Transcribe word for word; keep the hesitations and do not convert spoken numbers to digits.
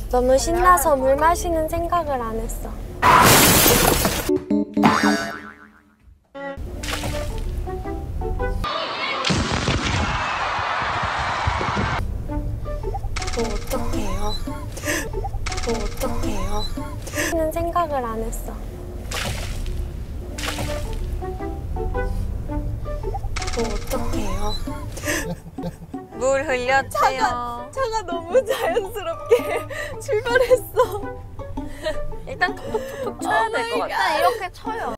너무 신나서 물 마시는 생각을 안 했어. 뭐 어떡해요? 뭐 어떡해요? 하는 생각을 안 했어. 뭐 어떡해요? 물 흘렸대요. 차가, 차가 너무 자연스럽게 출발했어. 일단 톡톡톡톡 쳐야 될 것 같아. 일단 이렇게 쳐요.